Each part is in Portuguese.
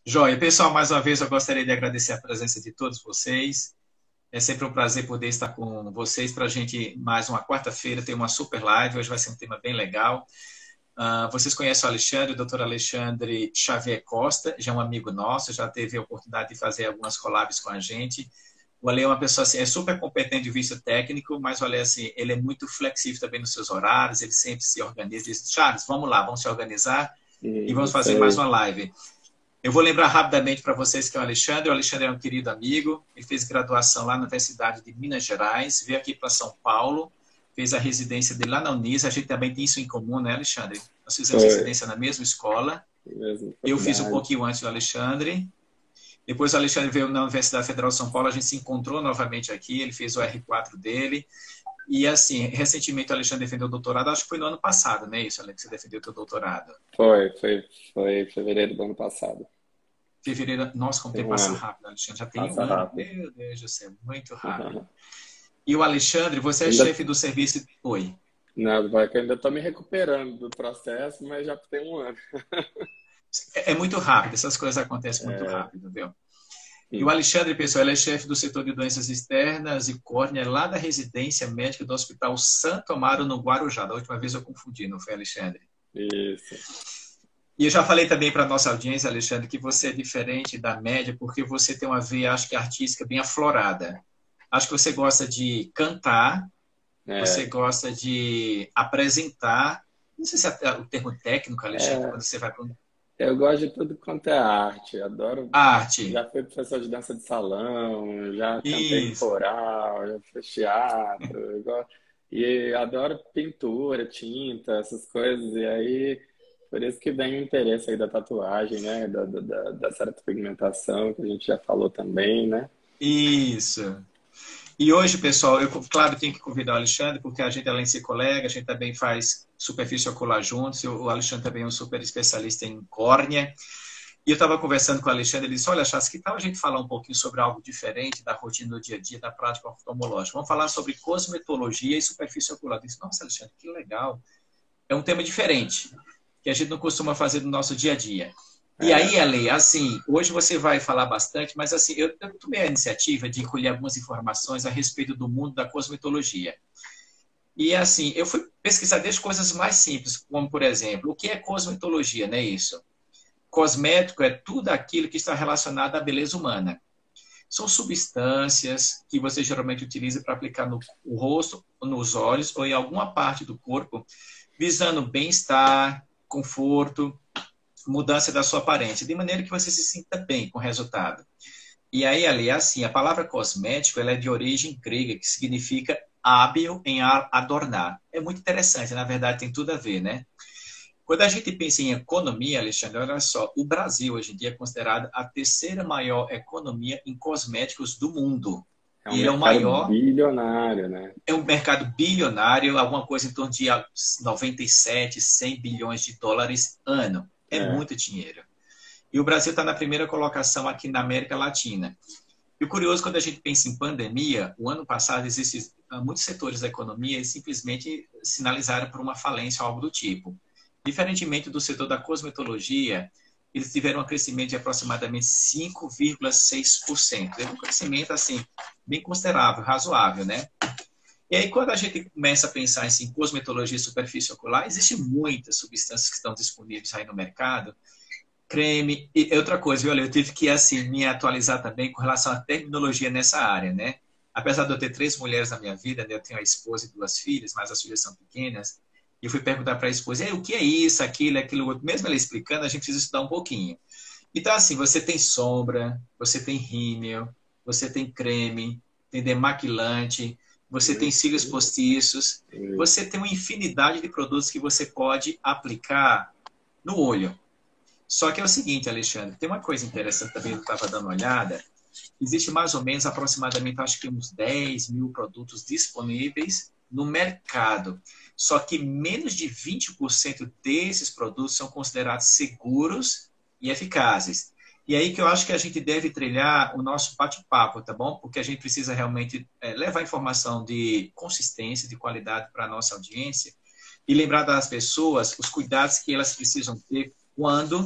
Joia, pessoal, mais uma vez eu gostaria de agradecer a presença de todos vocês. É sempre um prazer poder estar com vocês para a gente, mais uma quarta-feira, ter uma super live. Hoje vai ser um tema bem legal. Vocês conhecem o Alexandre, o doutor Alexandre Xavier Costa, já é um amigo nosso, já teve a oportunidade de fazer algumas collabs com a gente. O Ale é uma pessoa assim, é super competente de vista técnico, mas o Ale assim, ele é muito flexível também nos seus horários, ele sempre se organiza. Diz, Charles, vamos lá, vamos se organizar e vamos Isso fazer mais aí. uma live. Eu vou lembrar rapidamente para vocês que é o Alexandre. O Alexandre é um querido amigo. Ele fez graduação lá na Universidade de Minas Gerais, veio aqui para São Paulo, fez a residência dele lá na Unis. A gente também tem isso em comum, né, Alexandre? Nós fizemos Foi. residência na mesma escola. Mesma Eu fiz um faculdade. pouquinho antes do Alexandre. Depois o Alexandre veio na Universidade Federal de São Paulo. A gente se encontrou novamente aqui. Ele fez o R4 dele. E, assim, recentemente o Alexandre defendeu o doutorado. Acho que foi no ano passado, né? Isso, Alex, você defendeu o seu doutorado. Foi em fevereiro do ano passado. Fevereiro, nossa, como o Tem tempo um passa ano. rápido, Alexandre. Já tem um Passa ano. rápido. Meu Deus do céu, muito rápido. E o Alexandre, você é Ainda, chefe do serviço. Oi. não, vai que eu ainda estou me recuperando do processo, mas já tem um ano. É muito rápido, essas coisas acontecem muito É, rápido, viu? E o hum, Alexandre, pessoal, ele é chefe do setor de doenças externas e córnea lá da residência médica do Hospital Santo Amaro, no Guarujá. Da última vez eu confundi, não foi, Alexandre? isso. E eu já falei também para a nossa audiência, Alexandre, que você é diferente da média porque você tem uma veia, acho que artística, bem aflorada. Acho que você gosta de cantar, você É, gosta de apresentar, não sei se é o termo técnico, Alexandre, é, quando você vai para eu gosto de tudo quanto é arte. Adoro. arte. Já fui professor de dança de salão, já cantei em Isso. coral, já fiz teatro. E adoro pintura, tinta, essas coisas. E aí, por isso que vem o interesse aí da tatuagem, né? Da certa pigmentação, que a gente já falou também, né? Isso. E hoje, pessoal, eu, claro, tenho que convidar o Alexandre, porque a gente, além de ser colega, a gente também faz superfície ocular juntos. O Alexandre também é um super especialista em córnea. E eu estava conversando com o Alexandre, ele disse, olha, Chas, que tal a gente falar um pouquinho sobre algo diferente da rotina do dia a dia, da prática oftalmológica? Vamos falar sobre cosmetologia e superfície ocular. Eu disse, nossa, Alexandre, que legal. É um tema diferente, que a gente não costuma fazer no nosso dia a dia. E É, aí, Ale, assim, hoje você vai falar bastante, mas assim, eu tomei a iniciativa de colher algumas informações a respeito do mundo da cosmetologia. E assim, eu fui pesquisar desde coisas mais simples, como por exemplo, o que é cosmetologia, não é isso? Cosmético é tudo aquilo que está relacionado à beleza humana. São substâncias que você geralmente utiliza para aplicar no rosto, nos olhos ou em alguma parte do corpo, visando bem-estar, conforto, mudança da sua aparência, de maneira que você se sinta bem com o resultado. E aí, ali, assim, a palavra cosmético ela é de origem grega, que significa hábil em adornar. É muito interessante, na verdade tem tudo a ver, né? Quando a gente pensa em economia, Alexandre, olha só, o Brasil hoje em dia é considerado a terceira maior economia em cosméticos do mundo. é um E ele é o mercado maior, bilionário, né? é um mercado bilionário, alguma coisa em torno de 97, 100 bilhões de dólares ano. É É, muito dinheiro. E o Brasil está na primeira colocação aqui na América Latina. E o curioso, quando a gente pensa em pandemia, o ano passado existem muitos setores da economia e simplesmente sinalizaram por uma falência ou algo do tipo. Diferentemente do setor da cosmetologia, eles tiveram um crescimento de aproximadamente 5,6%. É um crescimento assim bem considerável, razoável, né? E aí, quando a gente começa a pensar em cosmetologia e superfície ocular, existem muitas substâncias que estão disponíveis aí no mercado, creme. E outra coisa, viu, eu tive que assim me atualizar também com relação à terminologia nessa área, né? Apesar de eu ter três mulheres na minha vida, né? Eu tenho a esposa e duas filhas, mas as filhas são pequenas. E eu fui perguntar para a esposa, o que é isso, aquilo, aquilo outro. Mesmo ela explicando, a gente precisa estudar um pouquinho. Então, assim, você tem sombra, você tem rímel, você tem creme, tem demaquilante, você tem cílios isso, postiços, isso. você tem uma infinidade de produtos que você pode aplicar no olho. Só que é o seguinte, Alexandre, tem uma coisa interessante também, eu estava dando uma olhada. Existe mais ou menos, aproximadamente, acho que uns 10 mil produtos disponíveis no mercado. Só que menos de 20% desses produtos são considerados seguros e eficazes. E aí que eu acho que a gente deve trilhar o nosso bate-papo, tá bom? Porque a gente precisa realmente levar informação de consistência, de qualidade para a nossa audiência e lembrar das pessoas os cuidados que elas precisam ter quando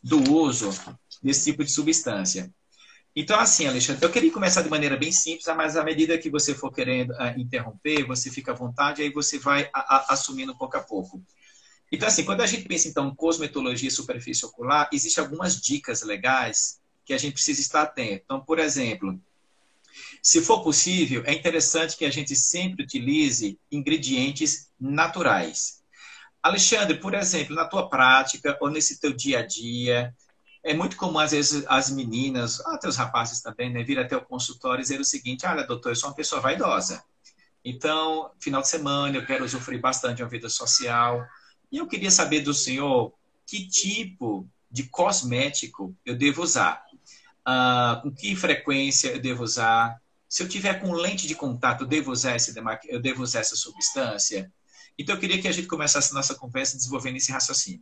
do uso desse tipo de substância. Então, assim, Alexandre, eu queria começar de maneira bem simples, mas à medida que você for querendo interromper, você fica à vontade, aí você vai assumindo pouco a pouco. Então, assim, quando a gente pensa, então, em cosmetologia e superfície ocular, existem algumas dicas legais que a gente precisa estar atento. Então, por exemplo, se for possível, é interessante que a gente sempre utilize ingredientes naturais. Alexandre, por exemplo, na tua prática ou nesse teu dia a dia, é muito comum, às vezes, as meninas, até os rapazes também, né, vir até o consultório e dizer o seguinte: olha, doutor, eu sou uma pessoa vaidosa. Então, final de semana, eu quero usufruir bastante de uma vida social. E eu queria saber do senhor que tipo de cosmético eu devo usar. Com que frequência eu devo usar? Se eu tiver com lente de contato, eu devo usar eu devo usar essa substância? Então, eu queria que a gente começasse a nossa conversa desenvolvendo esse raciocínio.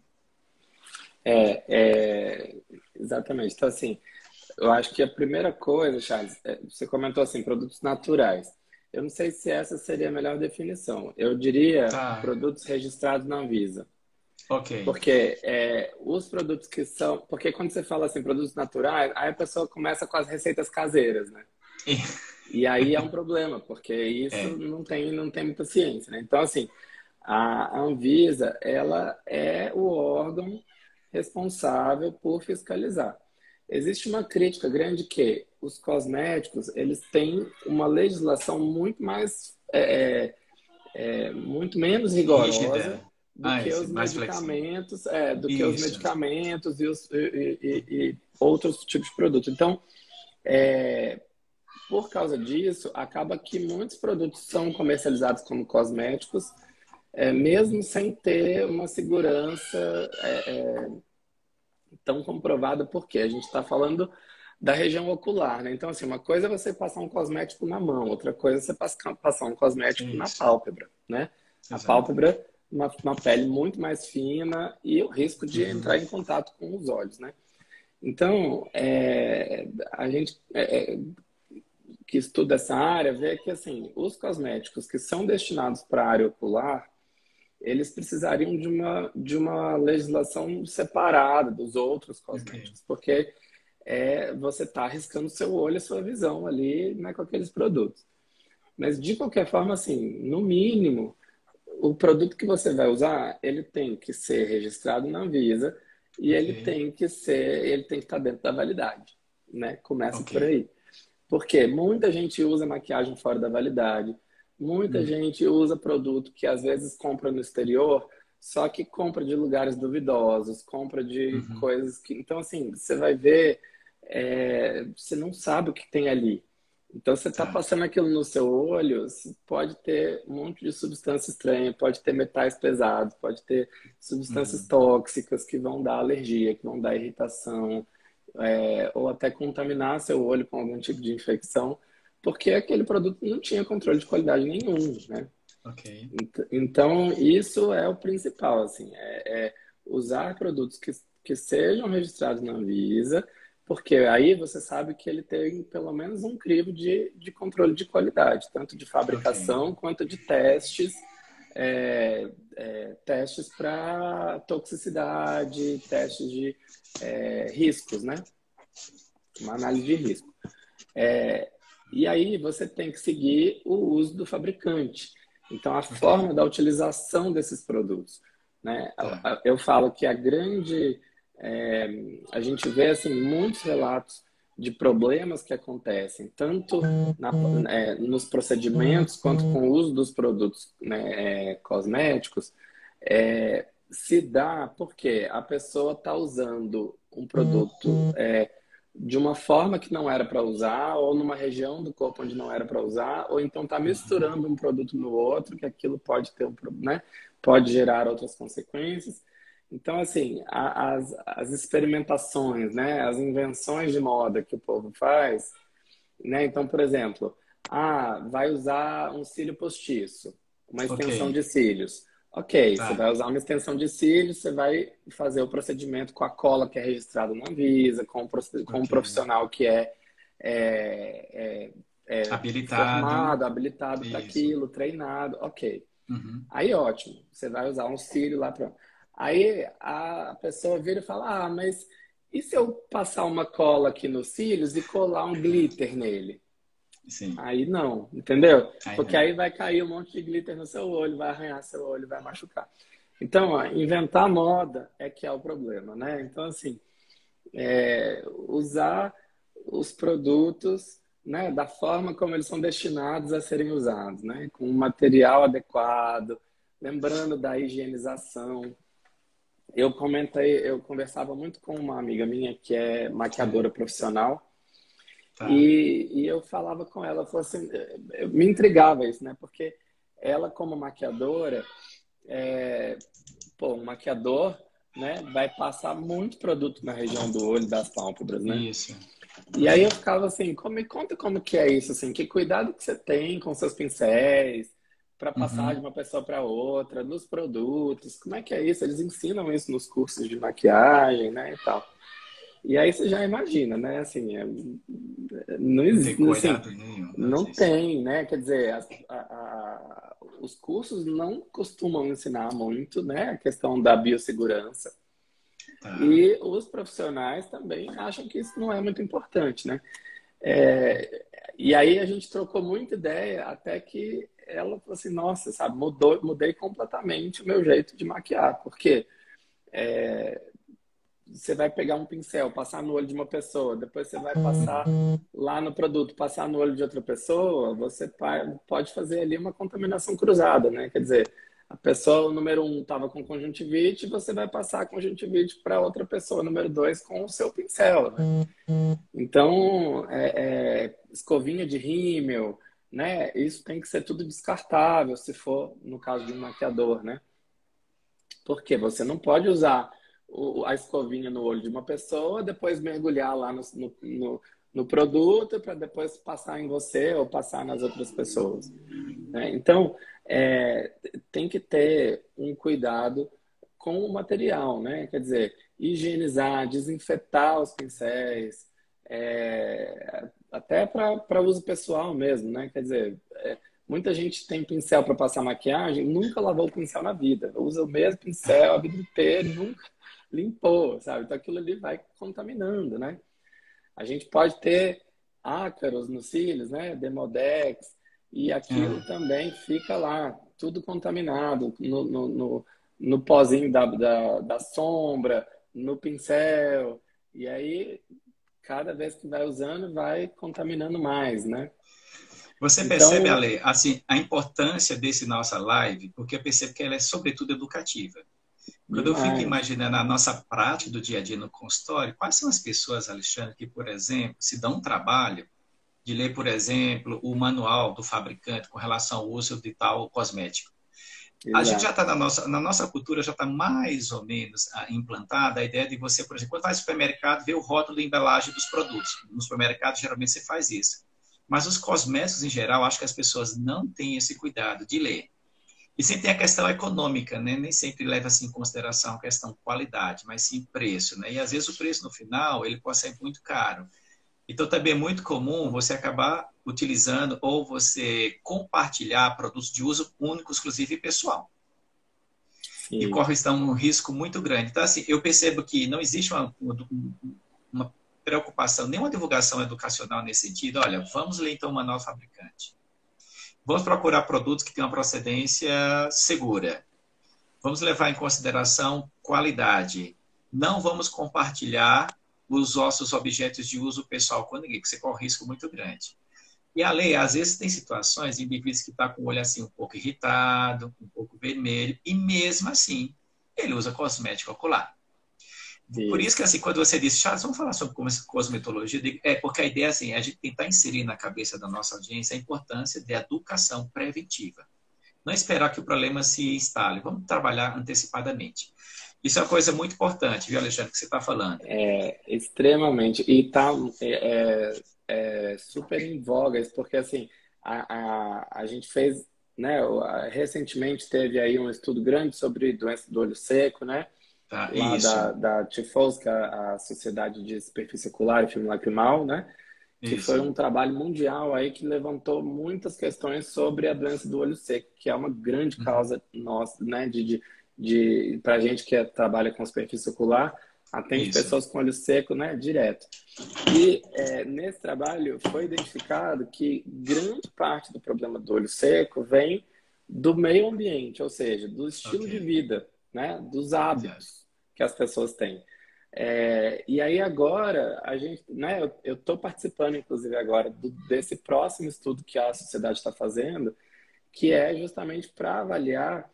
Exatamente. Então, assim, eu acho que a primeira coisa, Charles, você comentou assim, produtos naturais. Eu não sei se essa seria a melhor definição. Eu diria Tá, produtos registrados na Anvisa. ok. Porque os produtos que são. Porque quando você fala assim, produtos naturais, aí a pessoa começa com as receitas caseiras, né? E aí é um problema, porque isso É, não tem muita ciência, né? Então, assim, a Anvisa, ela é o órgão responsável por fiscalizar. Existe uma crítica grande que os cosméticos, eles têm uma legislação muito menos rigorosa rígida. do que Isso, os mais flexível. medicamentos, Isso. e outros tipos de produtos. Então, por causa disso, acaba que muitos produtos são comercializados como cosméticos, mesmo sem ter uma segurança tão comprovada, porque a gente está falando da região ocular, né? Então, assim, uma coisa é você passar um cosmético na mão, outra coisa é você passar um cosmético na Isso, pálpebra, né? A exato. pálpebra, uma pele muito mais fina e o risco de entrar em contato com os olhos, né? Então, a gente que estuda essa área vê que, assim, os cosméticos que são destinados para a área ocular, eles precisariam de uma legislação separada dos outros Ok. cosméticos, porque você está arriscando seu olho, a sua visão ali, né, com aqueles produtos. Mas, de qualquer forma, assim, no mínimo, o produto que você vai usar, ele tem que ser registrado na Anvisa e Ok. ele tem que estar dentro da validade, né? Começa Ok. por aí. Porque muita gente usa maquiagem fora da validade, muita Hum. gente usa produto que às vezes compra no exterior, só que compra de lugares duvidosos, compra de Uhum. coisas que. Então, assim, você vai ver, você não sabe o que tem ali. Então, você está Tá. passando aquilo no seu olho, pode ter um monte de substância estranha, pode ter metais pesados, pode ter substâncias Uhum. tóxicas que vão dar alergia, que vão dar irritação, ou até contaminar seu olho com algum tipo de infecção, porque aquele produto não tinha controle de qualidade nenhum, né? Ok. Então, isso é o principal, assim, usar produtos que sejam registrados na Anvisa, porque aí você sabe que ele tem pelo menos um crivo de controle de qualidade, tanto de Ok. fabricação quanto de testes para toxicidade, testes de riscos, né? Uma análise de risco. E aí você tem que seguir o uso do fabricante. Então, a Ok. forma da utilização desses produtos, né? Tá. Eu falo que a gente vê assim muitos relatos de problemas que acontecem tanto nos procedimentos quanto com o uso dos produtos, né, cosméticos, se dá porque a pessoa está usando um produto de uma forma que não era para usar, ou numa região do corpo onde não era para usar, ou então está misturando um produto no outro, que aquilo pode ter né? Pode gerar outras consequências. Então, assim, as experimentações, né? As invenções de moda que o povo faz, né? Então, por exemplo, vai usar um cílio postiço, uma Ok. extensão de cílios. Ok, você Tá. vai usar uma extensão de cílios, você vai fazer o procedimento com a cola que é registrada na Anvisa, com um Ok. profissional que é, Habilitado. formado, habilitado para Isso. aquilo, treinado, ok. Uhum. Aí ótimo, você vai usar um cílio lá para. Aí a pessoa vira e fala: mas E se eu passar uma cola aqui nos cílios e colar um glitter nele? Sim. Aí não, entendeu? Aí Porque não. aí vai cair um monte de glitter no seu olho, vai arranhar seu olho, vai machucar. Então, ó, inventar moda é que é o problema, né? Então, assim, usar os produtos, né, da forma como eles são destinados a serem usados, né? Com um material adequado, lembrando da higienização. Eu conversava muito com uma amiga minha que é Sim. maquiadora profissional Tá. e eu falava com ela, falou assim, me intrigava isso, né? Porque ela como maquiadora, é, um maquiador, né, vai passar muito produto na região do olho, das pálpebras, né? Isso. E aí eu ficava assim, me conta como que é isso, assim, que cuidado que você tem com seus pincéis para passar de Uhum. uma pessoa para outra, nos produtos, como é que é isso? Eles ensinam isso nos cursos de maquiagem, né, e tal. E aí você já imagina, né, assim, não, Não tem assim, cuidado nenhum, né, não disso. tem, né, quer dizer, os cursos não costumam ensinar muito, né, a questão da biossegurança. Tá. E os profissionais também acham que isso não é muito importante, né? É, e aí a gente trocou muita ideia até que ela falou assim, nossa, sabe, mudei completamente o meu jeito de maquiar, porque você vai pegar um pincel, passar no olho de uma pessoa, depois você vai passar lá no produto, passar no olho de outra pessoa, você pode fazer ali uma contaminação cruzada, né? Quer dizer, a pessoa número um estava com conjuntivite, você vai passar a conjuntivite para outra pessoa número dois com o seu pincel, né? Então, escovinha de rímel, né? Isso tem que ser tudo descartável, se for no caso de um maquiador, né? Porque você não pode usar a escovinha no olho de uma pessoa, depois mergulhar lá no produto para depois passar em você ou passar nas outras pessoas, né? Então, é, tem que ter um cuidado com o material, né? Quer dizer, higienizar, desinfetar os pincéis, até para uso pessoal mesmo, né? Quer dizer, muita gente tem pincel para passar maquiagem, nunca lavou o pincel na vida, usa o mesmo pincel a vida inteira e nunca limpou, sabe? Então aquilo ali vai contaminando, né? A gente pode ter ácaros nos cílios, né? Demodex, e aquilo Ah. também fica lá, tudo contaminado, no pozinho da sombra, no pincel. E aí, cada vez que vai usando, vai contaminando mais, né? Você percebe, Então, Ale, assim, a importância desse nossa live, porque eu percebo que ela é sobretudo educativa. Quando eu fico demais. imaginando a nossa prática do dia a dia no consultório, quais são as pessoas, Alexandre, que, por exemplo, se dão um trabalho de ler, por exemplo, o manual do fabricante com relação ao uso de tal cosmético? A gente já Exato. está na nossa cultura, já está mais ou menos implantada a ideia de você, por exemplo, quando vai ao supermercado, ver o rótulo de embalagem dos produtos. No supermercado, geralmente você faz isso. Mas os cosméticos, em geral, acho que as pessoas não têm esse cuidado de ler. E sempre tem a questão econômica, né? Nem sempre leva-se em consideração a questão qualidade, mas sim preço, né? E às vezes o preço no final, ele pode ser muito caro. Então, também é muito comum você acabar utilizando ou você compartilhar produtos de uso único, exclusivo e pessoal. E Sim. corre então, um risco muito grande. Então, assim, eu percebo que não existe uma preocupação, nenhuma divulgação educacional nesse sentido. Olha, vamos ler então o manual fabricante. Vamos procurar produtos que tenham uma procedência segura. Vamos levar em consideração qualidade. Não vamos compartilhar os nossos objetos de uso pessoal com ninguém, porque você corre um risco muito grande. E a lei, às vezes, tem situações de indivíduos que estão com o olho assim um pouco irritado, um pouco vermelho, e mesmo assim, ele usa cosmético ocular. Por isso que, Isso. assim, quando você diz, Charles, vamos falar sobre cosmetologia, porque a ideia assim, é a gente tentar inserir na cabeça da nossa audiência a importância da educação preventiva. Não esperar que o problema se instale, vamos trabalhar antecipadamente. Isso é uma coisa muito importante, viu, Alexandre, que você está falando. Extremamente. E tá super em voga isso, porque assim, a gente fez, né, recentemente teve aí um estudo grande sobre doença do olho seco, né? Tá? Lá Isso, da TIFOS, que é a Sociedade de Superfície Ocular e Filme Lacrimal, né? Que foi isso. um trabalho mundial aí que levantou muitas questões sobre a doença do olho seco, que é uma grande Uhum. causa nossa, né? Para gente que trabalha com superfície ocular, atende Isso. pessoas com olho seco, né, direto. E nesse trabalho foi identificado que grande parte do problema do olho seco vem do meio ambiente, ou seja, do estilo Ok. de vida, né, dos Exato. hábitos que as pessoas têm. E aí agora a gente, né, eu estou participando inclusive agora desse próximo estudo que a sociedade está fazendo, que é justamente para avaliar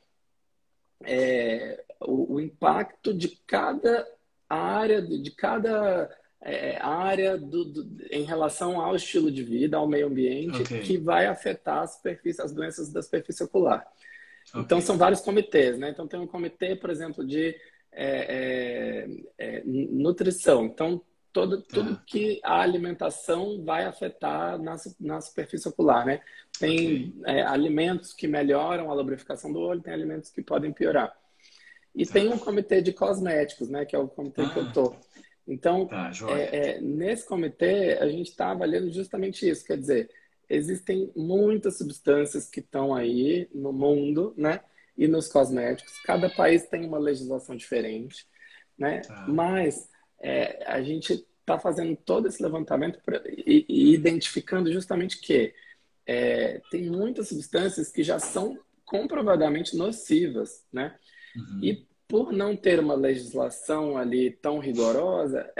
o impacto de cada área, de cada área em relação ao estilo de vida, ao meio ambiente, Ok. que vai afetar a superfície, as doenças da superfície ocular. Ok. Então, são vários comitês, né? Então, tem um comitê, por exemplo, de nutrição. Então, tudo Tá. que a alimentação vai afetar na superfície ocular, né? Ok. Tem alimentos que melhoram a lubrificação do olho, tem alimentos que podem piorar. E tem um Tá. comitê de cosméticos, né? Que é o comitê que eu Ah, tô. Então, tá, joia. nesse comitê, a gente está avaliando justamente isso. Quer dizer, existem muitas substâncias que estão aí no mundo, né? E nos cosméticos. Cada país tem uma legislação diferente, né? Tá. Mas a gente está fazendo todo esse levantamento e identificando justamente que tem muitas substâncias que já são comprovadamente nocivas, né? Uhum. E por não ter uma legislação ali tão rigorosa,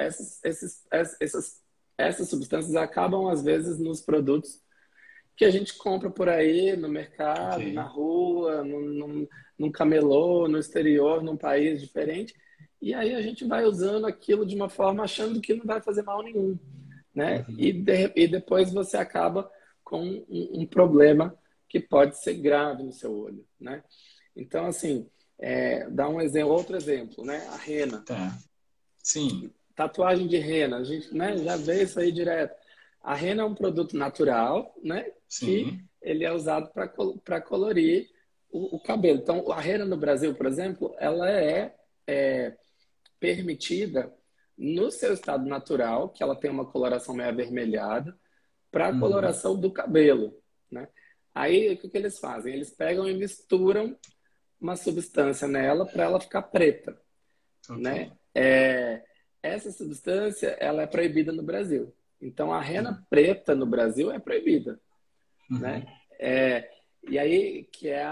essas substâncias acabam, às vezes, nos produtos que a gente compra por aí, no Ok. mercado, na rua, num camelô, no exterior, num país diferente. E aí a gente vai usando aquilo de uma forma achando que não vai fazer mal nenhum, né? Uhum. E depois você acaba com um problema que pode ser grave no seu olho, né? Então, assim, dá um exemplo, outro exemplo, né? A rena. Tá. Sim. Tatuagem de rena, a gente, né, já vê isso aí direto. A rena é um produto natural, né? Que Sim. ele é usado para colorir o cabelo. Então, a rena no Brasil, por exemplo, ela é permitida no seu estado natural, que ela tem uma coloração meio avermelhada, para a Uhum. coloração do cabelo, né? Aí, o que eles fazem? Eles pegam e misturam uma substância nela para ela ficar preta, Ok. né? Essa substância ela é proibida no Brasil. Então a rena Uhum. preta no Brasil é proibida, né? Uhum. E aí que é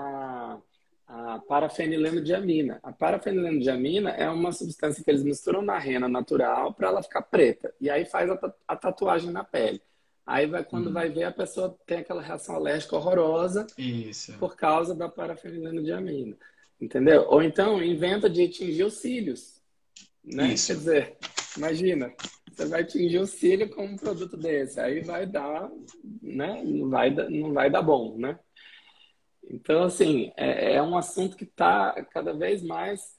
a parafenilenodiamina. A parafenilenodiamina é uma substância que eles misturam na rena natural para ela ficar preta. E aí faz a tatuagem na pele. Aí quando vai Uhum. ver, a pessoa tem aquela reação alérgica horrorosa Isso. por causa da parafenilenodiamina. Entendeu? Ou então inventa de tingir os cílios, né? Quer Isso. dizer, imagina, você vai tingir o cílio com um produto desse, aí vai dar, né? Não vai dar bom, né? Então, assim, é um assunto que está cada vez mais,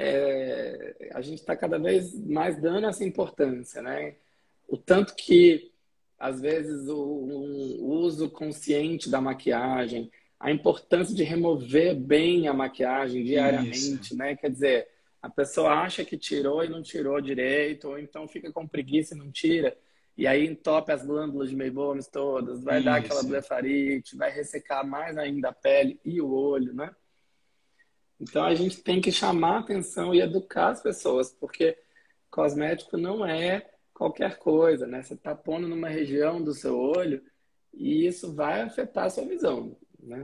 a gente está cada vez mais dando essa importância, né? O tanto que, às vezes, o uso consciente da maquiagem, a importância de remover bem a maquiagem Isso. diariamente, né? Quer dizer, a pessoa acha que tirou e não tirou direito, ou então fica com preguiça e não tira, e aí entope as glândulas de Meibomian todas, vai dar aquela Isso. blefarite, vai ressecar mais ainda a pele e o olho, né? Então a gente tem que chamar a atenção e educar as pessoas, porque cosmético não é qualquer coisa, né? Você está pondo numa região do seu olho e isso vai afetar a sua visão, né?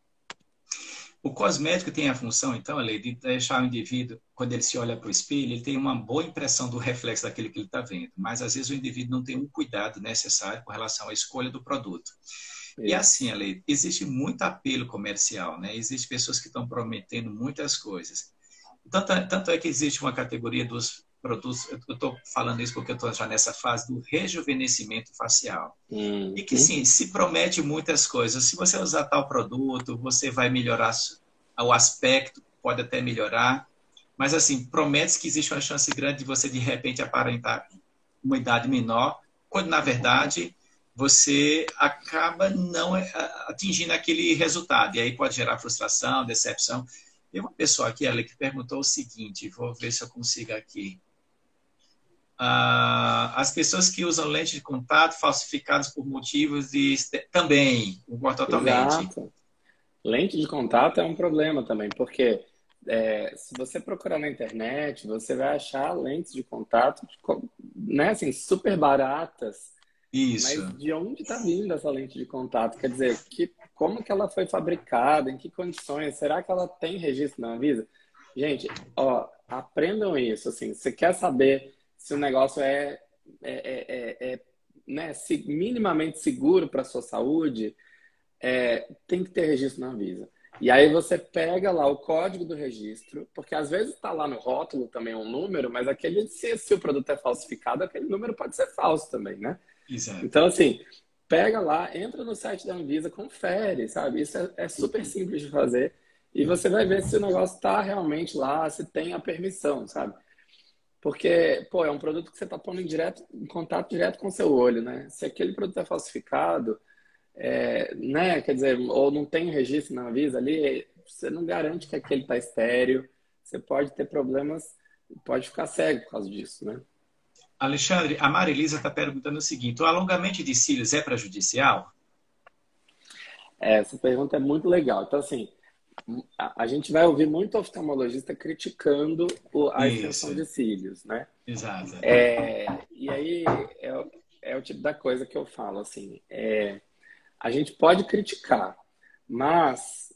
O cosmético tem a função, então, Ale, de deixar o indivíduo, quando ele se olha para o espelho, ele tem uma boa impressão do reflexo daquilo que ele está vendo. Mas, às vezes, o indivíduo não tem um cuidado necessário com relação à escolha do produto. E assim, Isso. Ale, existe muito apelo comercial, né? Existem pessoas que estão prometendo muitas coisas. Tanto é que existe uma categoria dos produtos, eu estou falando isso porque eu estou já nessa fase do rejuvenescimento facial. E que Uhum. sim, se promete muitas coisas. Se você usar tal produto, você vai melhorar o aspecto, pode até melhorar. Mas assim, promete que existe uma chance grande de você de repente aparentar uma idade menor, quando na verdade você acaba não atingindo aquele resultado. E aí pode gerar frustração, decepção. Tem uma pessoa aqui, ela que perguntou o seguinte, vou ver se eu consigo aqui. As pessoas que usam lente de contato falsificadas por motivos de... Também, concordo totalmente. Exato. Lente de contato é um problema também, porque Se você procurar na internet, você vai achar lentes de contato, né, assim, super baratas. Mas Isso. de onde está vindo essa lente de contato? Quer dizer, como que ela foi fabricada? Em que condições? Será que ela tem registro na Anvisa? Gente, ó, aprendam isso. Assim, você quer saber se o negócio né, minimamente seguro para a sua saúde? Tem que ter registro na Anvisa. E aí você pega lá o código do registro, porque às vezes está lá no rótulo também um número, mas se o produto é falsificado, aquele número pode ser falso também, né? Exato. Então, assim, pega lá, entra no site da Anvisa, confere, sabe? Isso é super simples de fazer. E você vai ver se o negócio está realmente lá, se tem a permissão, sabe? Porque, pô, é um produto que você está pondo em contato direto com o seu olho, né? Se aquele produto é falsificado, né? Quer dizer, ou não tem registro na Anvisa ali, você não garante que aquele está estéreo. Você pode ter problemas, pode ficar cego por causa disso, né? Alexandre, a Marilisa está perguntando o seguinte: o alongamento de cílios é prejudicial? Essa pergunta é muito legal. Então, assim, a gente vai ouvir muito oftalmologista criticando a Isso, extensão de cílios, né? exato. E aí é o tipo da coisa que eu falo, assim, a gente pode criticar, mas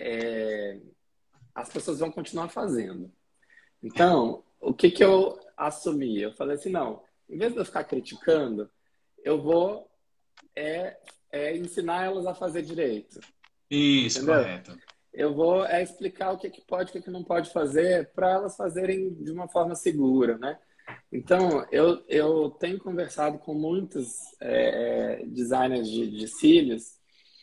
as pessoas vão continuar fazendo. Então, o que que eu assumi? Eu falei assim, não, em vez de eu ficar criticando, eu vou ensinar elas a fazer direito, Isso, entendeu? correto. Eu vou explicar o que que pode, o que que não pode fazer para elas fazerem de uma forma segura, né? Então, eu tenho conversado com muitos designers de cílios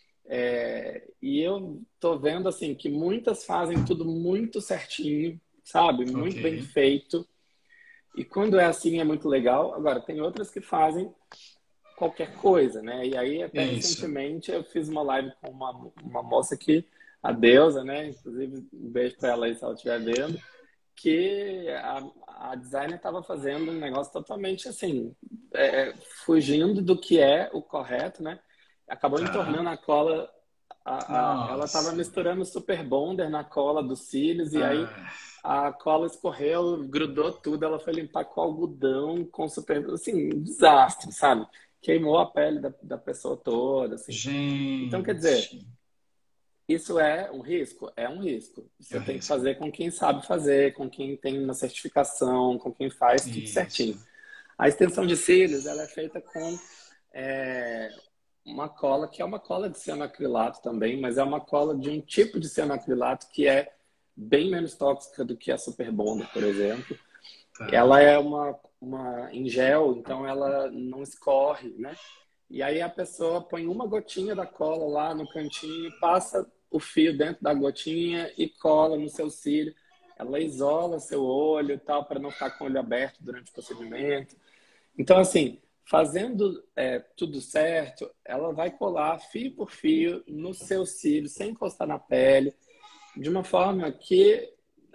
e eu tô vendo assim que muitas fazem tudo muito certinho, sabe? Ok. Muito bem feito. E quando é assim é muito legal. Agora, tem outras que fazem qualquer coisa, né? E aí, até Isso. recentemente, eu fiz uma live com uma moça que, a Deusa, né? Inclusive, um beijo para ela aí se ela estiver vendo, que a designer estava fazendo um negócio totalmente assim, fugindo do que é o correto, né? Acabou Tá. entornando a cola. Ela estava Nossa. misturando super bonder na cola dos cílios e aí Ah, a cola escorreu, grudou tudo. Ela foi limpar com algodão, com super. Assim, um desastre, sabe? Queimou a pele da pessoa toda, assim. Então, quer dizer, gente. isso é um risco? É um risco. Eu Você tem que risco. fazer com quem sabe fazer, com quem tem uma certificação, com quem faz tudo Isso. certinho. A extensão de cílios, ela é feita com é, uma cola, que é uma cola de cianoacrilato também, mas é uma cola de um tipo de cianoacrilato que é bem menos tóxica do que a Super Bonder, por exemplo. Tá. Ela é uma em gel, então ela não escorre, né? E aí a pessoa põe uma gotinha da cola lá no cantinho, passa o fio dentro da gotinha e cola no seu cílio. Ela isola seu olho e tal, para não ficar com o olho aberto durante o procedimento. Então, assim, fazendo tudo certo, ela vai colar fio por fio no seu cílio, sem encostar na pele, de uma forma que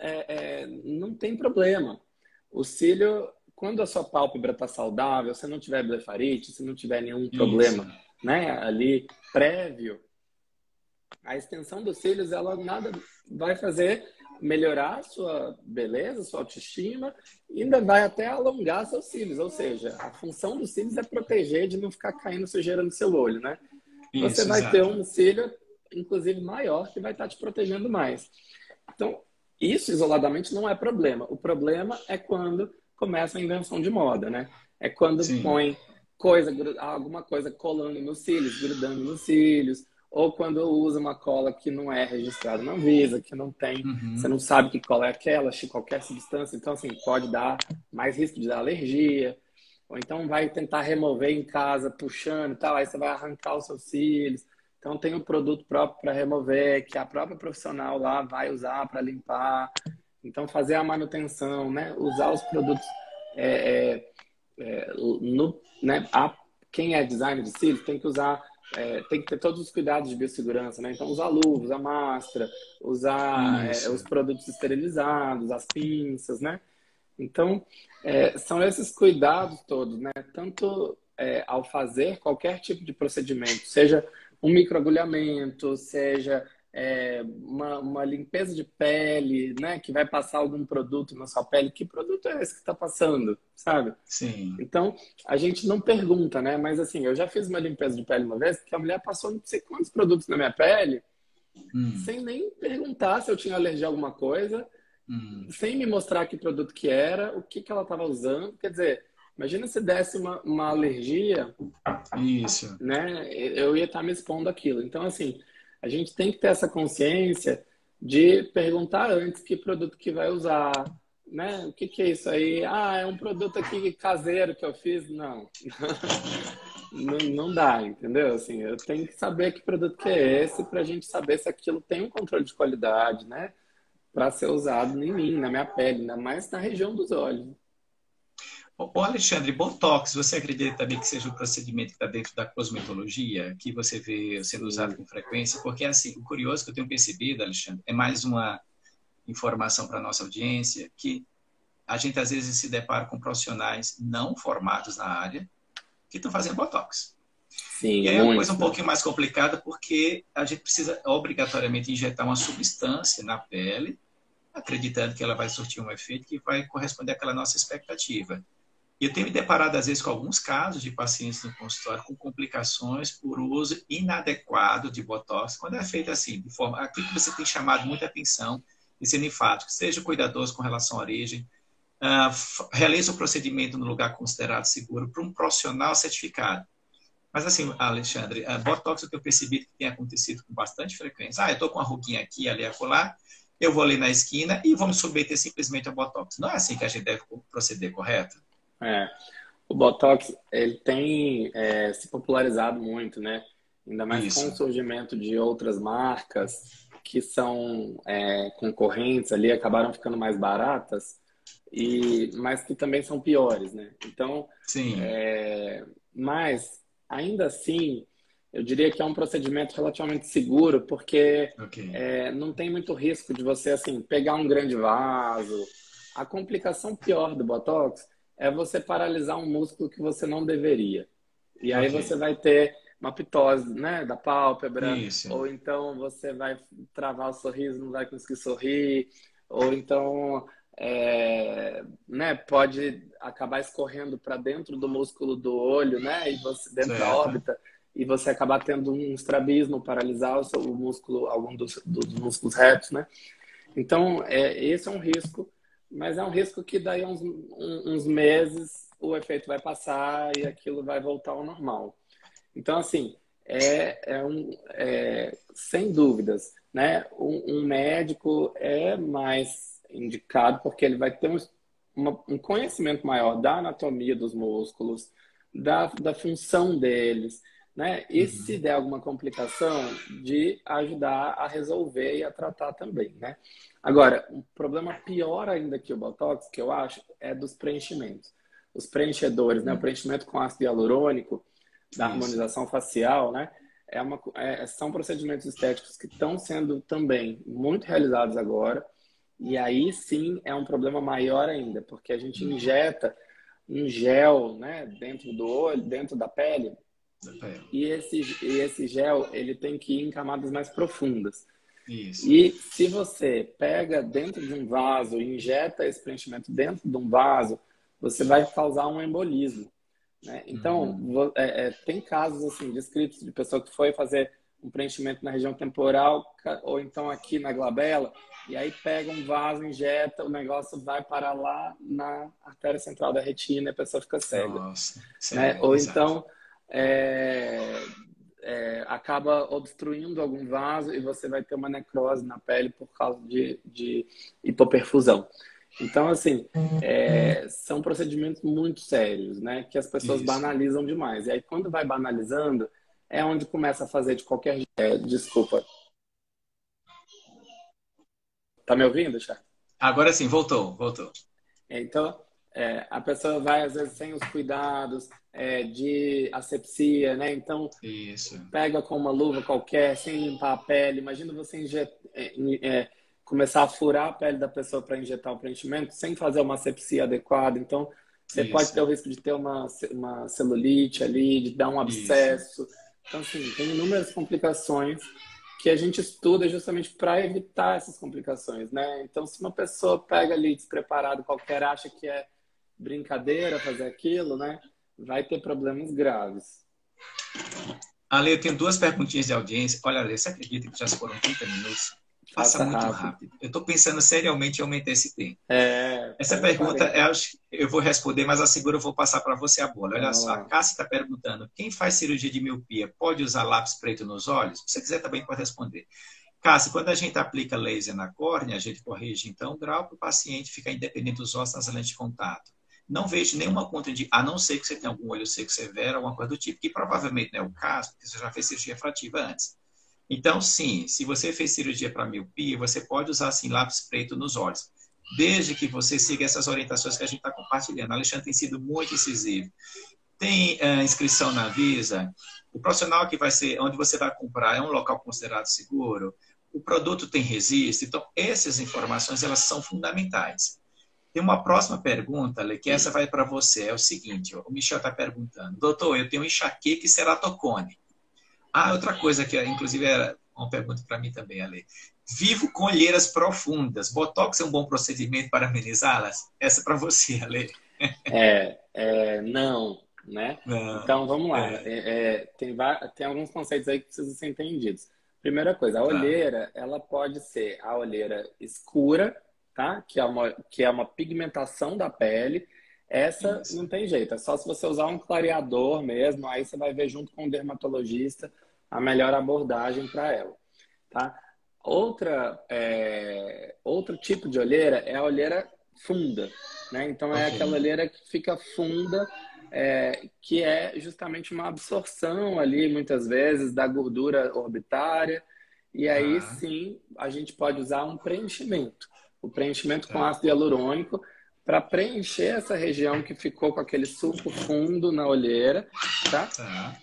não tem problema. O cílio, quando a sua pálpebra está saudável, se não tiver blefarite, se não tiver nenhum Isso. problema, né, ali prévio, a extensão dos cílios, ela nada vai fazer melhorar a sua beleza, sua autoestima, e ainda vai até alongar seus cílios. Ou seja, a função dos cílios é proteger de não ficar caindo sujeira no seu olho, né? Você Isso, vai ter exato. um cílio, inclusive maior, que vai estar te protegendo mais. Então, isso isoladamente não é problema. O problema é quando começa a invenção de moda, né? É quando Sim. põe alguma coisa colando nos cílios, grudando nos cílios, ou quando usa uma cola que não é registrada na Anvisa, que não tem, você Uhum. não sabe que cola é aquela, qualquer substância, então assim, pode dar mais risco de dar alergia, ou então vai tentar remover em casa, puxando e tal, aí você vai arrancar os seus cílios. Então tem um produto próprio para remover, que a própria profissional lá vai usar para limpar. Então fazer a manutenção, né? Usar os produtos né? Quem é designer de cílios tem que usar, tem que ter todos os cuidados de biossegurança, né? Então usar luvas, usar máscara, usar Isso. os produtos esterilizados, as pinças, né? Então são esses cuidados todos, né? Tanto ao fazer qualquer tipo de procedimento, seja um microagulhamento, seja uma limpeza de pele, né? Que vai passar algum produto na sua pele. Que produto é esse que está passando, sabe? Sim. Então, a gente não pergunta, né? Mas assim, eu já fiz uma limpeza de pele uma vez que a mulher passou não sei quantos produtos na minha pele sem nem perguntar se eu tinha alergia a alguma coisa, sem me mostrar que produto que era, o que que ela estava usando. Quer dizer, imagina se desse uma alergia, Isso. né? Eu ia estar me expondo aquilo. Então, assim, a gente tem que ter essa consciência de perguntar antes que produto que vai usar, né? O que que é isso aí? Ah, é um produto aqui caseiro que eu fiz? Não. Não dá, entendeu? Assim, eu tenho que saber que produto que é esse para a gente saber se aquilo tem um controle de qualidade, né? Para ser usado em mim, na minha pele, ainda mais na região dos olhos. Ô, Alexandre, Botox, você acredita também que seja um procedimento que está dentro da cosmetologia, que você vê sendo usado Sim, com frequência? Porque, assim, o curioso que eu tenho percebido, Alexandre, é mais uma informação para a nossa audiência, que a gente às vezes se depara com profissionais não formados na área que estão fazendo Botox. E sim, aí é uma coisa muito, um né? pouquinho mais complicada, porque a gente precisa obrigatoriamente injetar uma substância na pele, acreditando que ela vai surtir um efeito que vai corresponder àquela nossa expectativa. E eu tenho me deparado, às vezes, com alguns casos de pacientes no consultório com complicações por uso inadequado de Botox, quando é feito assim, de forma. Aquilo que você tem chamado muita atenção, de ser enfático, seja cuidadoso com relação à origem, realiza o procedimento no lugar considerado seguro por um profissional certificado. Mas assim, Alexandre, a Botox eu tenho percebido que tem acontecido com bastante frequência. Eu estou com uma ruguinha aqui, ali, acolá, eu vou ali na esquina e vou me submeter simplesmente ao Botox. Não é assim que a gente deve proceder, correto? É. O Botox, ele tem se popularizado muito, né? Ainda mais com Isso. o surgimento de outras marcas que são concorrentes ali, acabaram ficando mais baratas, mas que também são piores, né? Então, Sim. mas ainda assim, eu diria que é um procedimento relativamente seguro, porque Ok. não tem muito risco de você assim pegar um grande vaso. A complicação pior do Botox é você paralisar um músculo que você não deveria. E aí Ok. você vai ter uma pitose, né, da pálpebra, Isso. ou então você vai travar o sorriso, não vai conseguir sorrir, ou então né, pode acabar escorrendo para dentro do músculo do olho, né, e você dentro da Certo. órbita, e você acabar tendo um estrabismo, paralisar o músculo, algum dos músculos retos, né? Então, esse é um risco, mas é um risco que daí uns meses o efeito vai passar e aquilo vai voltar ao normal. Então, assim, sem dúvidas, né? Um médico é mais indicado porque ele vai ter um conhecimento maior da anatomia dos músculos, da função deles, né? E se Uhum. der alguma complicação, de ajudar a resolver e a tratar também, né? Agora, um problema pior ainda que o Botox, que eu acho, é dos preenchimentos. Os preenchedores, né? O preenchimento com ácido hialurônico, da Isso. harmonização facial, né? São procedimentos estéticos que estão sendo também muito realizados agora. E aí sim é um problema maior ainda, porque a gente injeta um gel, né, dentro do olho, dentro da pele, e esse gel ele tem que ir em camadas mais profundas. Isso. E se você pega dentro de um vaso e injeta esse preenchimento dentro de um vaso, você vai causar um embolismo, né? Então, Uhum. tem casos assim descritos de pessoa que foi fazer um preenchimento na região temporal ou então aqui na glabela, e aí pega um vaso, injeta, o negócio vai parar lá na artéria central da retina e a pessoa fica cega, Nossa. né? Cega. Ou Exato. então acaba obstruindo algum vaso e você vai ter uma necrose na pele por causa de hipoperfusão. Então, assim, são procedimentos muito sérios, né? Que as pessoas Isso. banalizam demais. E aí, quando vai banalizando, é onde começa a fazer de qualquer jeito. Desculpa. Tá me ouvindo, Charles? Agora sim, voltou. Voltou. Então, a pessoa vai, às vezes, sem os cuidados de asepsia, né? Então, Isso. pega com uma luva qualquer, sem limpar a pele. Imagina você começar a furar a pele da pessoa para injetar o preenchimento sem fazer uma asepsia adequada. Então, você pode Isso. ter o risco de ter uma celulite ali, de dar um Isso. abscesso. Então, assim, tem inúmeras complicações que a gente estuda justamente para evitar essas complicações, né? Então, se uma pessoa pega ali despreparado qualquer, acha que é brincadeira fazer aquilo, né? Vai ter problemas graves. Ale, eu tenho duas perguntinhas de audiência. Olha, Ale, você acredita que já foram 30 minutos? Passa Faça muito rápido. rápido. Eu estou pensando seriamente em aumentar esse tempo. Essa Põe uns pergunta 40. eu vou responder, mas a segunda eu vou passar para você a bola. Olha Vamos só, a lá. Cássia está perguntando: quem faz cirurgia de miopia pode usar lápis preto nos olhos? Se você quiser, também pode responder. Cássia, quando a gente aplica laser na córnea, a gente corrige então o grau para o paciente ficar independente dos ossos nas lentes de contato. Não vejo nenhuma contraindicação, a não ser que você tenha algum olho seco severo, alguma coisa do tipo, que provavelmente não é o caso, porque você já fez cirurgia refrativa antes. Então, sim, se você fez cirurgia para miopia, você pode usar, sim, lápis preto nos olhos, desde que você siga essas orientações que a gente está compartilhando. O Alexandre tem sido muito incisivo. Tem inscrição na Anvisa, o profissional que vai ser, onde você vai comprar, é um local considerado seguro, o produto tem registro, então essas informações, elas são fundamentais. Tem uma próxima pergunta, Ale, que essa vai para você, é o seguinte, o Michel está perguntando: doutor, eu tenho enxaqueca e ceratocone. Outra coisa que, inclusive, era uma pergunta para mim também, Ale. Vivo com olheiras profundas. Botox é um bom procedimento para amenizá-las? Essa é para você, Ale. Não, né? Não. Então, vamos lá. Tem alguns conceitos aí que precisam ser entendidos. Primeira coisa, a Tá. olheira, ela pode ser a olheira escura, tá? Que é uma pigmentação da pele. Essa Isso. não tem jeito, é só se você usar um clareador mesmo, aí você vai ver junto com o dermatologista a melhor abordagem para ela, tá? Outro tipo de olheira é a olheira funda, né? Então é aquela Ok. olheira que fica funda, que é justamente uma absorção ali, muitas vezes, da gordura orbitária, e aí Tá, sim a gente pode usar um preenchimento. O preenchimento com tá, ácido hialurônico para preencher essa região que ficou com aquele sulco fundo na olheira, tá? tá.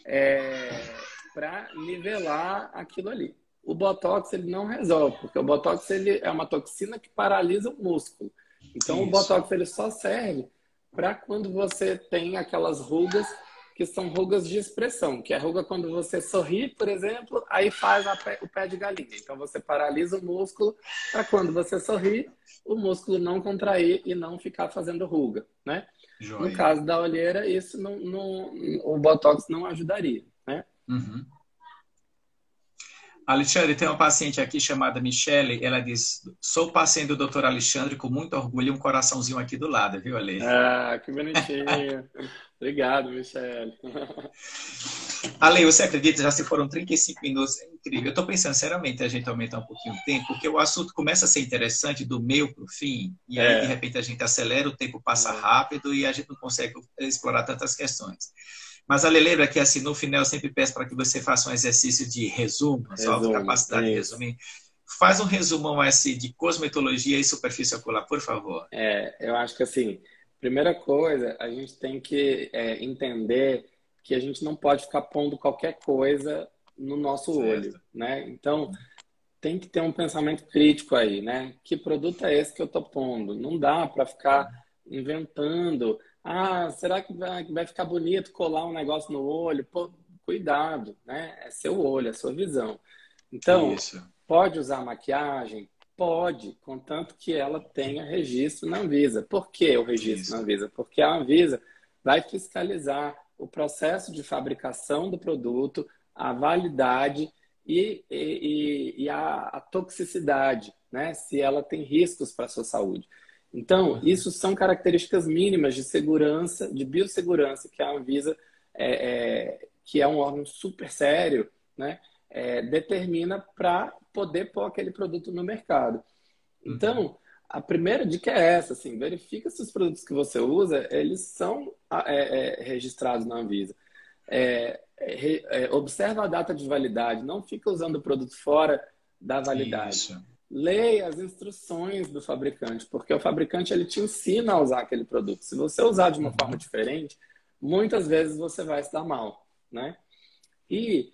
Para nivelar aquilo ali. O Botox ele não resolve, porque o Botox ele é uma toxina que paralisa o músculo. Então o Isso. Botox ele só serve para quando você tem aquelas rugas que são rugas de expressão, que é ruga quando você sorri, por exemplo, aí faz o pé de galinha. Então você paralisa o músculo para quando você sorrir, o músculo não contrair e não ficar fazendo ruga, né? No Joia. caso da olheira, isso o Botox não ajudaria, né? Uhum. Alexandre, tem uma paciente aqui chamada Michele, ela diz: sou paciente do Dr. Alexandre com muito orgulho e um coraçãozinho aqui do lado, viu, Ale? Que bonitinho. Obrigado, Michele. Ale, você acredita? Já se foram 35 minutos, é incrível. Eu estou pensando seriamente a gente aumentar um pouquinho o tempo, porque o assunto começa a ser interessante do meio para o fim, e aí de É, repente a gente acelera, o tempo passa é, rápido e a gente não consegue explorar tantas questões. Mas, Ale, lembra que assim, no final eu sempre peço para que você faça um exercício de resumo, a sua resumo, capacidade de isso. resumir. Faz um resumão assim, de cosmetologia e superfície ocular, por favor. Eu acho que assim, primeira coisa, a gente tem que entender que a gente não pode ficar pondo qualquer coisa no nosso olho, Certo. né? Então, tem que ter um pensamento crítico aí, né? Que produto é esse que eu tô pondo? Não dá para ficar inventando. Será que vai ficar bonito colar um negócio no olho? Pô, cuidado, né? É seu olho, é sua visão. Então, Isso. pode usar maquiagem? Pode, contanto que ela tenha registro na Anvisa. Por que o registro na Isso. Anvisa? Porque a Anvisa vai fiscalizar o processo de fabricação do produto, a validade e a toxicidade, né? Se ela tem riscos para a sua saúde. Então, Uhum. isso são características mínimas de segurança, de biossegurança que a Anvisa, que é um órgão super sério, né? Determina para poder pôr aquele produto no mercado. Uhum. Então, a primeira dica é essa, assim, verifica se os produtos que você usa, eles são registrados na Anvisa. Observa a data de validade, não fica usando o produto fora da validade. Isso. Leia as instruções do fabricante, porque o fabricante ele te ensina a usar aquele produto. Se você usar de uma forma Uhum. diferente, muitas vezes você vai se dar mal, né? E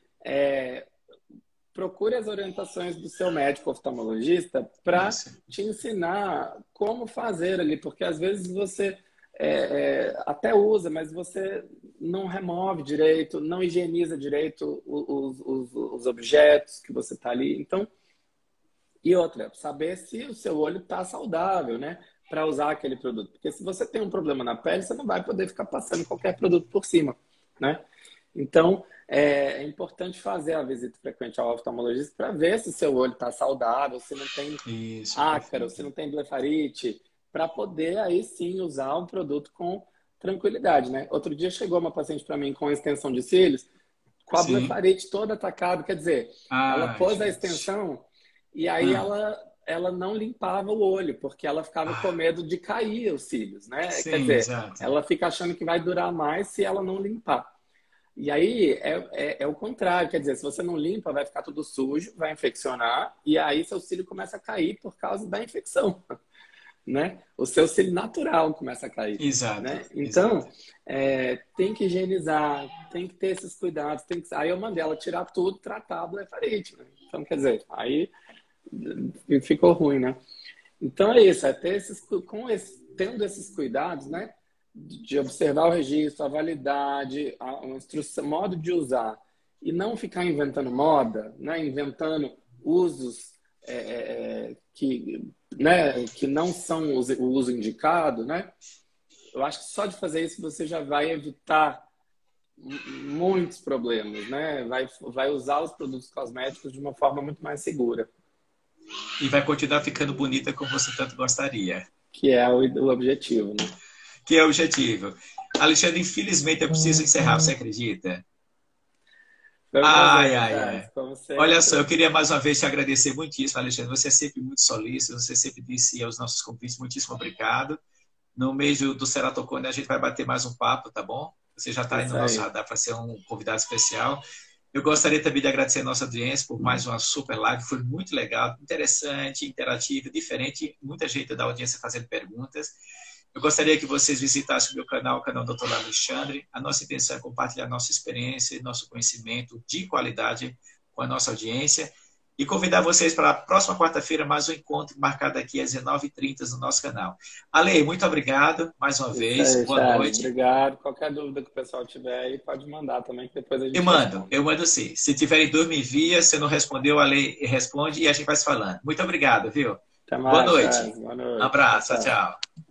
procure as orientações do seu médico oftalmologista para Isso. te ensinar como fazer ali, porque às vezes você até usa, mas você não remove direito, não higieniza direito os objetos que você está ali. Então, e outra, saber se o seu olho está saudável, né? Para usar aquele produto. Porque se você tem um problema na pele, você não vai poder ficar passando qualquer produto por cima, né? Então, é importante fazer a visita frequente ao oftalmologista para ver se o seu olho está saudável, se não tem ácaro, se não tem blefarite, para poder aí sim usar o produto com tranquilidade, né? Outro dia chegou uma paciente para mim com extensão de cílios, com a blefarite toda atacada, quer dizer, ela pôs a extensão e aí ela não limpava o olho, porque ela ficava com medo de cair os cílios, né? Sim, quer dizer, exato. ela fica achando que vai durar mais se ela não limpar. E aí é o contrário, quer dizer, se você não limpa, vai ficar tudo sujo, vai infeccionar, e aí seu cílio começa a cair por causa da infecção, né? O seu cílio natural começa a cair. Exato. Né? Então, tem que higienizar, tem que ter esses cuidados. Aí eu mandei ela tirar tudo, tratar a blefarite. Né? Então, quer dizer, aí ficou ruim, né? Então é isso, ter tendo esses cuidados, né? De observar o registro, a validade, a instrução, modo de usar, e não ficar inventando moda, né? Inventando usos que não são o uso indicado, né? Eu acho que só de fazer isso você já vai evitar muitos problemas, né? Vai usar os produtos cosméticos de uma forma muito mais segura. E vai continuar ficando bonita como você tanto gostaria. Que é o objetivo, né? Que é o objetivo. Alexandre, infelizmente eu preciso encerrar, você acredita? Ai. Olha só, eu queria mais uma vez te agradecer muitíssimo, Alexandre. Você é sempre muito solícito, você sempre disse aos nossos convites, muitíssimo obrigado. No mês do Ceratocone a gente vai bater mais um papo, tá bom? Você já está aí no nosso radar para ser um convidado especial. Eu gostaria também de agradecer a nossa audiência por mais uma super live. Foi muito legal, interessante, interativa, diferente. Muita gente da audiência fazendo perguntas. Eu gostaria que vocês visitassem o meu canal, o canal Dr. Alexandre. A nossa intenção é compartilhar nossa experiência e nosso conhecimento de qualidade com a nossa audiência. E convidar vocês para a próxima quarta-feira, mais um encontro marcado aqui às 19h30 no nosso canal. Ale, muito obrigado mais uma vez. Boa noite. Obrigado. Qualquer dúvida que o pessoal tiver aí, pode mandar também, que depois a gente eu mando sim. Se tiverem dúvida, me envia. Se não respondeu, a Ale responde e a gente vai se falando. Muito obrigado, viu? Até mais, Boa noite. Boa noite. Um abraço. Tchau.